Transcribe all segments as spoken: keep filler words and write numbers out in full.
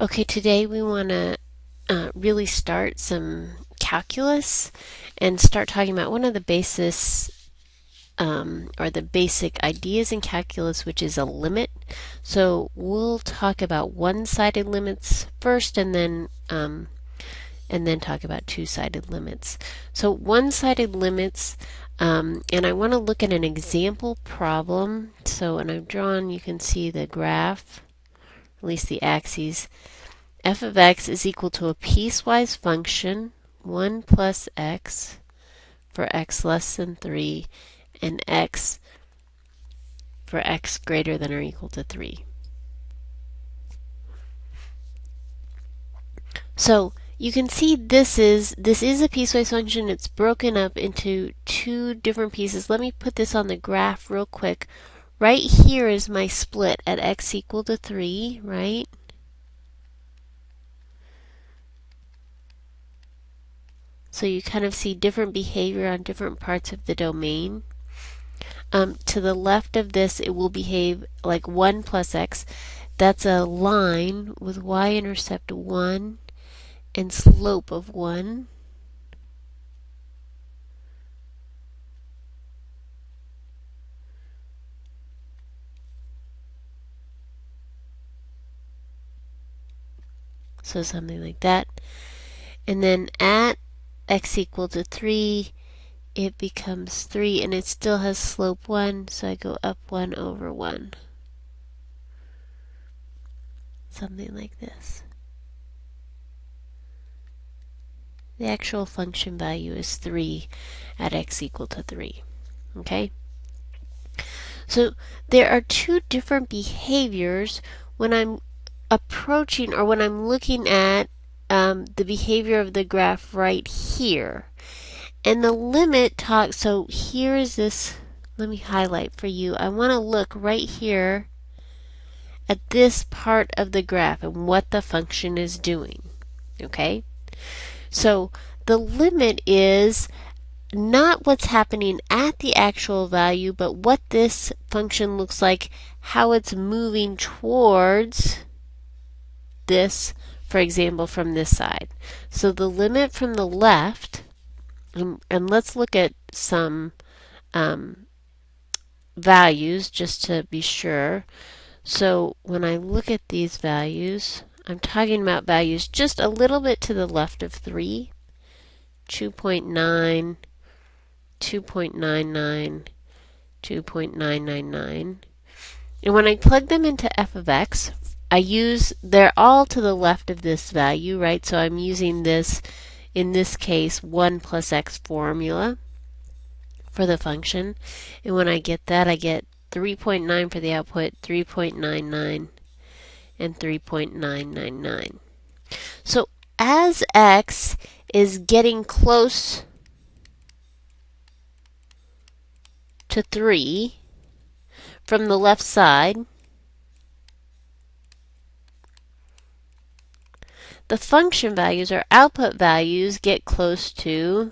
Okay, today we want to uh, really start some calculus and start talking about one of the basis um, or the basic ideas in calculus, which is a limit. So we'll talk about one-sided limits first, and then um, and then talk about two-sided limits. So one-sided limits, um, and I want to look at an example problem. So, and I've drawn, you can see the graph, at least the axes. F of x is equal to a piecewise function, one plus x for x less than three, and x for x greater than or equal to three. So you can see this is this is a piecewise function. It's broken up into two different pieces. Let me put this on the graph real quick. Right here is my split at x equal to three, right? So you kind of see different behavior on different parts of the domain. Um, to the left of this, it will behave like one plus x. That's a line with y-intercept one and slope of one. So something like that. And then at x equal to three, it becomes three, and it still has slope one, so I go up one over one. Something like this. The actual function value is three at x equal to three. Okay? So there are two different behaviors when I'm approaching or when I'm looking at um, the behavior of the graph right here. And the limit talks, so here is this, let me highlight for you. I want to look right here at this part of the graph and what the function is doing. Okay? So the limit is not what's happening at the actual value, but what this function looks like, how it's moving towards this, for example, from this side. So the limit from the left, and, and let's look at some um, values just to be sure. So when I look at these values, I'm talking about values just a little bit to the left of three, two point nine, two point nine nine, two point nine nine nine. And when I plug them into f of x, I use, they're all to the left of this value, right? So I'm using this, in this case, one plus x formula for the function. And when I get that, I get three point nine for the output, three point nine nine, and three point nine nine nine. So as x is getting close to three from the left side, the function values or output values get close to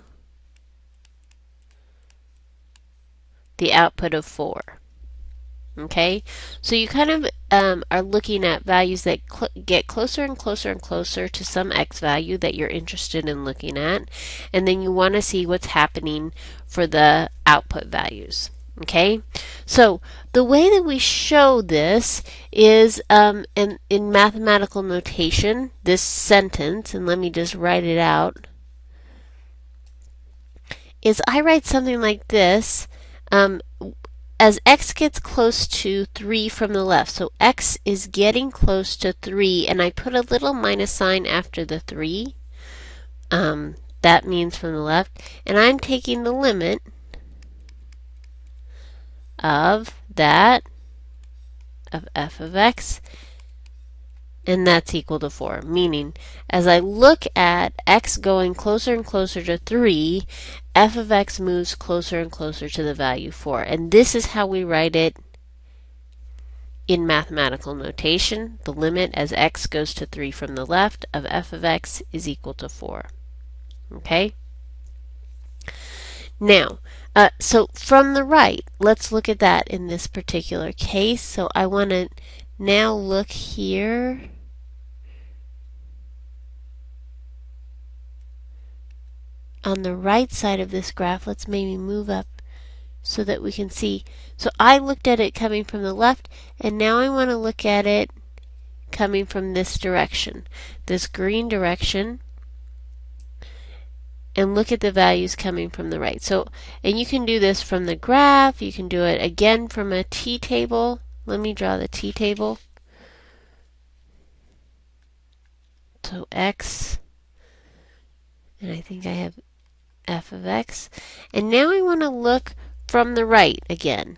the output of four. Okay, so you kind of um, are looking at values that cl get closer and closer and closer to some x value that you're interested in looking at, and then you want to see what's happening for the output values. Okay, so the way that we show this is um, in, in mathematical notation, this sentence, and let me just write it out, is I write something like this. Um, As x gets close to three from the left, so x is getting close to three, and I put a little minus sign after the three. Um, that means from the left, and I'm taking the limit of that, of f of x, and that's equal to four. Meaning, as I look at x going closer and closer to three, f of x moves closer and closer to the value four. And this is how we write it in mathematical notation. The limit as x goes to three from the left of f of x is equal to four. Okay? Now, uh, so from the right, let's look at that in this particular case. So I want to now look here on the right side of this graph, let's maybe move up so that we can see. So I looked at it coming from the left, and now I want to look at it coming from this direction, this green direction, and look at the values coming from the right. So, and you can do this from the graph, you can do it again from a t-table. Let me draw the t-table. So x, and I think I have f of x. And now I want to look from the right again.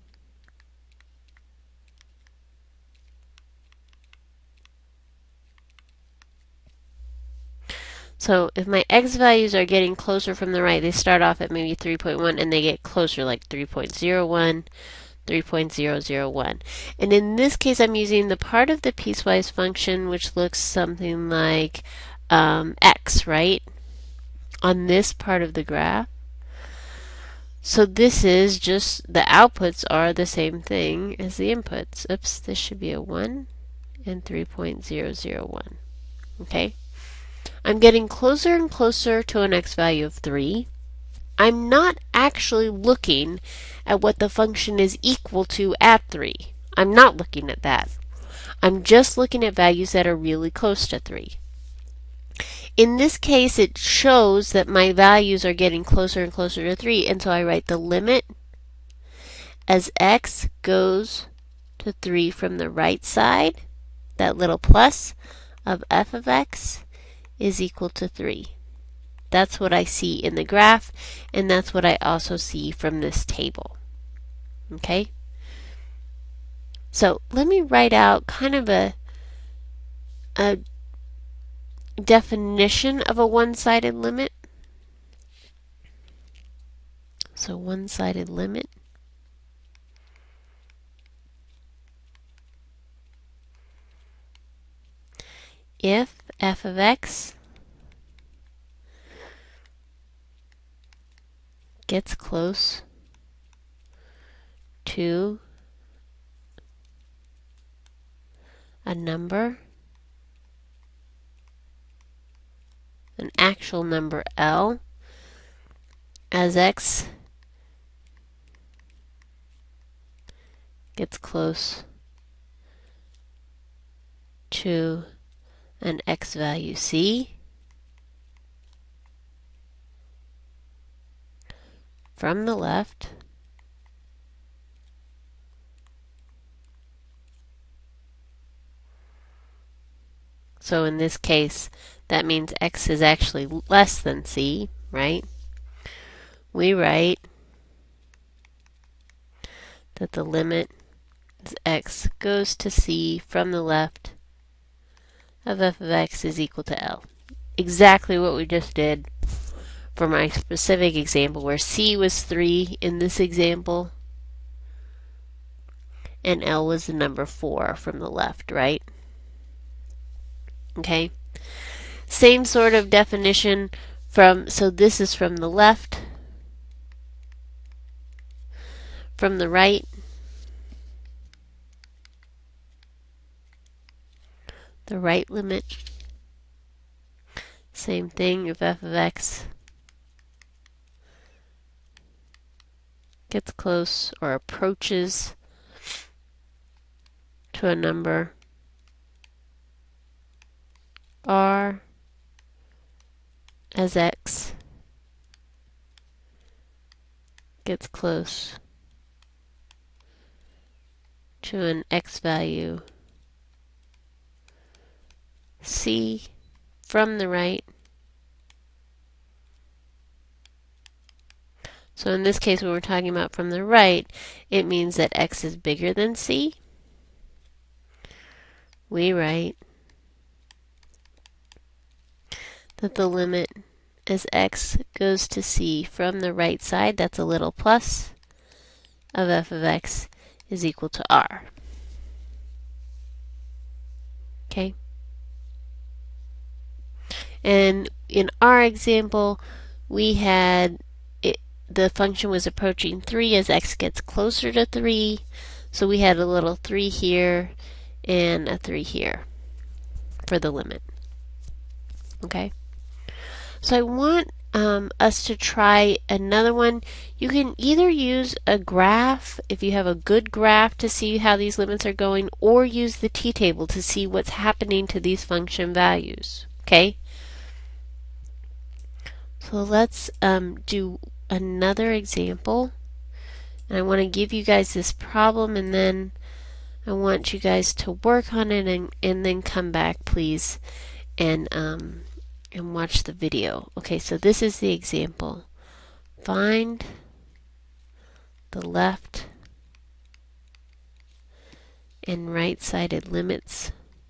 So if my x values are getting closer from the right, they start off at maybe three point one and they get closer, like three point zero one, three point zero zero one. And in this case, I'm using the part of the piecewise function which looks something like um, x, right? On this part of the graph. So this is just, the outputs are the same thing as the inputs. Oops, this should be a one and three point zero zero one. Okay? I'm getting closer and closer to an x value of three. I'm not actually looking at what the function is equal to at three. I'm not looking at that. I'm just looking at values that are really close to three. In this case, it shows that my values are getting closer and closer to three, and so I write the limit as x goes to three from the right side, that little plus of f of x is equal to three. That's what I see in the graph, and that's what I also see from this table. Okay? So let me write out kind of a, a definition of a one-sided limit. So one-sided limit if f of x gets close to a number, an actual number L, as x gets close to an x value c, from the left, so in this case that means x is actually less than c, right? We write that the limit as x goes to c from the left of f of x is equal to L. Exactly what we just did for my specific example, where c was three in this example and L was the number four from the left, right? Okay. Same sort of definition from, so this is from the left, from the right, the right limit, same thing if f of x gets close or approaches to a number r as x gets close to an x value c from the right. So in this case, when we're talking about from the right, it means that x is bigger than c. We write that the limit as x goes to c from the right side, that's a little plus, of f of x is equal to r. Okay? And in our example, we had it, the function was approaching three as x gets closer to three. So we had a little three here and a three here for the limit. Okay? So I want um, us to try another one, you can either use a graph, if you have a good graph to see how these limits are going, or use the t-table to see what's happening to these function values. Okay? So let's um, do another example. And I want to give you guys this problem, and then I want you guys to work on it and, and then come back, please, and um, and watch the video. Okay, so this is the example. Find the left and right-sided limits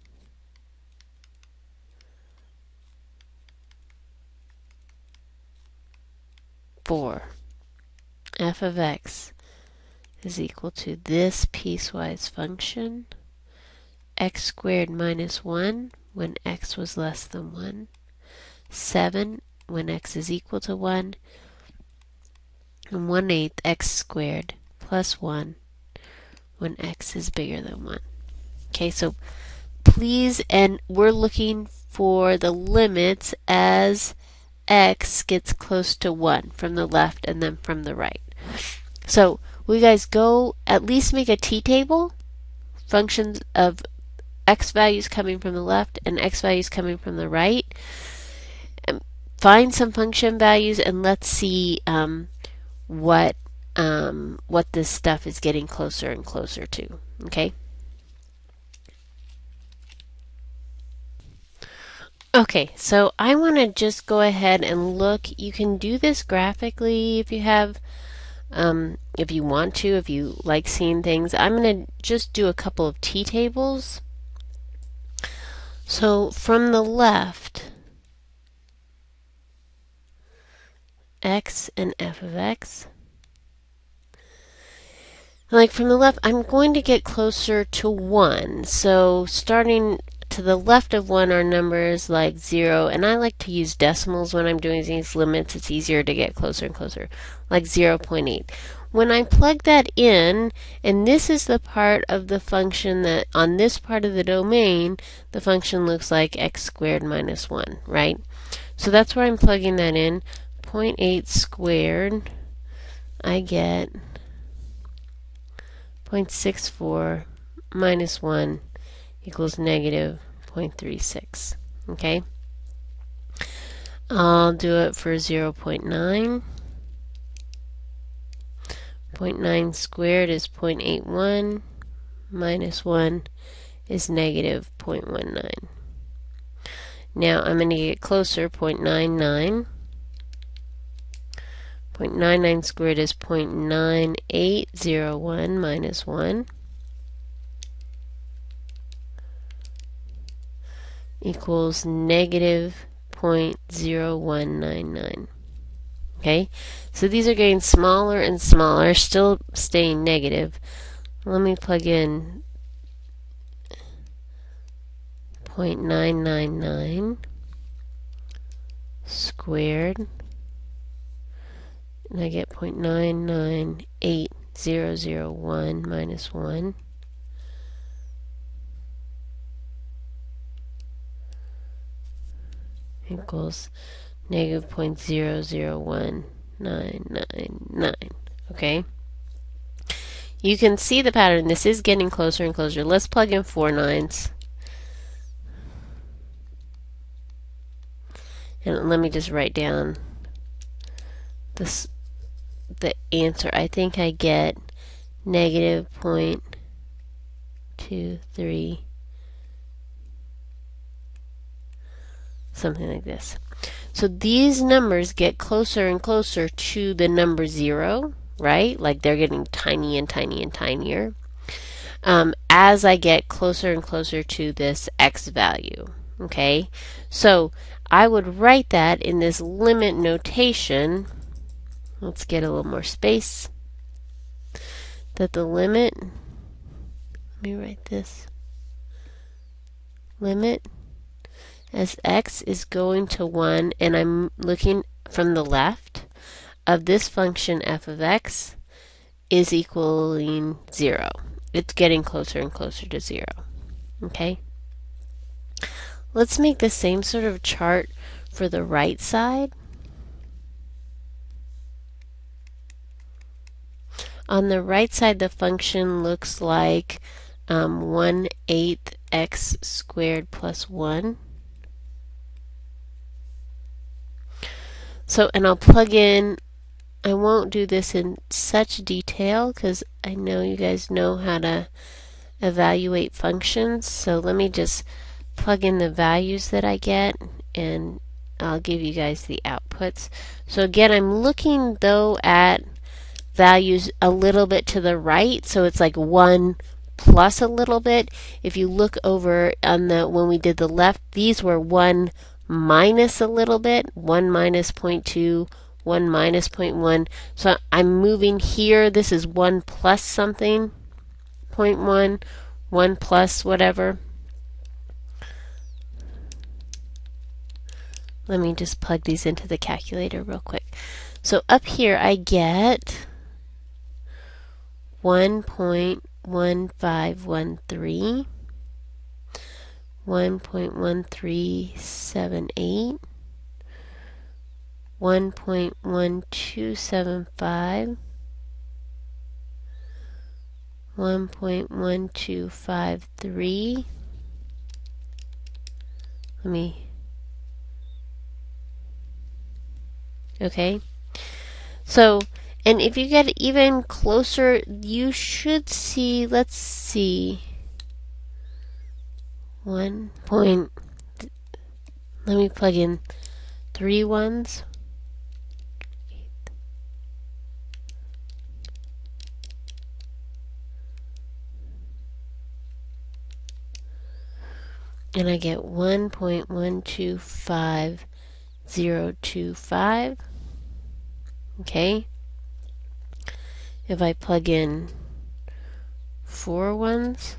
for f of x is equal to this piecewise function, x squared minus one when x was less than one, seven when x is equal to one, and one eighth x squared plus one when x is bigger than one. Okay, so please, and we're looking for the limits as x gets close to one from the left and then from the right. So will you guys go at least make a t-table, functions of x values coming from the left and x values coming from the right, and find some function values, and let's see um, what um, what this stuff is getting closer and closer to. Okay. Okay, so I want to just go ahead and look. You can do this graphically if you have, um, if you want to, if you like seeing things. I'm going to just do a couple of t-tables. So from the left, x and f of x. Like from the left, I'm going to get closer to one. So starting to the left of one are numbers like zero, and I like to use decimals when I'm doing these limits. It's easier to get closer and closer, like zero point eight. When I plug that in, and this is the part of the function that on this part of the domain, the function looks like x squared minus one, right? So that's where I'm plugging that in. zero point eight squared, I get zero point six four minus one equals negative zero point three six. Okay? I'll do it for zero point nine. zero point nine squared is zero point eight one. Minus one is negative zero point one nine. Now I'm going to get closer. zero point nine nine. zero point nine nine squared is zero point nine eight zero one minus one. Equals negative zero point zero one nine nine. Okay, so these are getting smaller and smaller, still staying negative. Let me plug in zero point nine nine nine squared, and I get zero point nine nine eight zero zero one minus one. Equals negative zero point zero zero one nine nine nine. Okay? You can see the pattern. This is getting closer and closer. Let's plug in four nines. And let me just write down this, the answer. I think I get negative zero point two three, something like this. So these numbers get closer and closer to the number zero, right? Like they're getting tiny and tiny and tinier um, as I get closer and closer to this x value. Okay, so I would write that in this limit notation. Let's get a little more space. That the limit, let me write this, limit as x is going to one, and I'm looking from the left, of this function f of x is equaling zero. It's getting closer and closer to zero. Okay? Let's make the same sort of chart for the right side. On the right side, the function looks like um, one eighth x squared plus one. So, and I'll plug in, I won't do this in such detail because I know you guys know how to evaluate functions. So let me just plug in the values that I get and I'll give you guys the outputs. So again, I'm looking though at values a little bit to the right, so it's like one plus a little bit. If you look over on the when we did the left, these were one minus a little bit, one minus zero point two, one minus zero point one. So I'm moving here. This is one plus something, zero point one, one plus whatever. Let me just plug these into the calculator real quick. So up here I get one point one five one three, one point one three seven eight, one point one two seven five, one point one two five three. Let me Okay, so, and if you get even closer, you should see, let's see, one point, let me plug in three ones. And I get one point one two five zero two five. Okay. If I plug in four ones,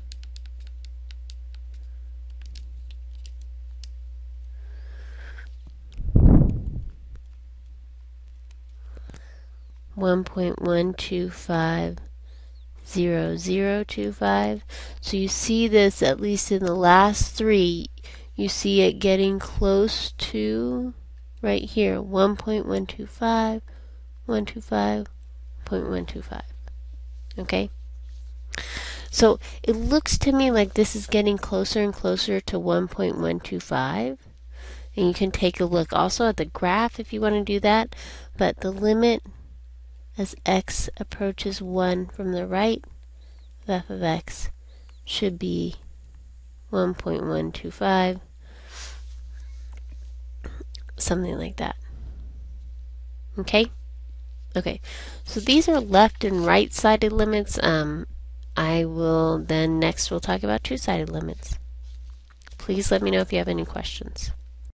one point one two five zero zero two five. So you see this, at least in the last three, you see it getting close to right here, one point one two five, one two five, one point one two five. Okay? So it looks to me like this is getting closer and closer to one point one two five. And you can take a look also at the graph if you want to do that. But the limit as x approaches one from the right of f of x should be one point one two five. Something like that. Okay? Okay. So these are left and right-sided limits. Um, I will then next we'll talk about two-sided limits. Please let me know if you have any questions.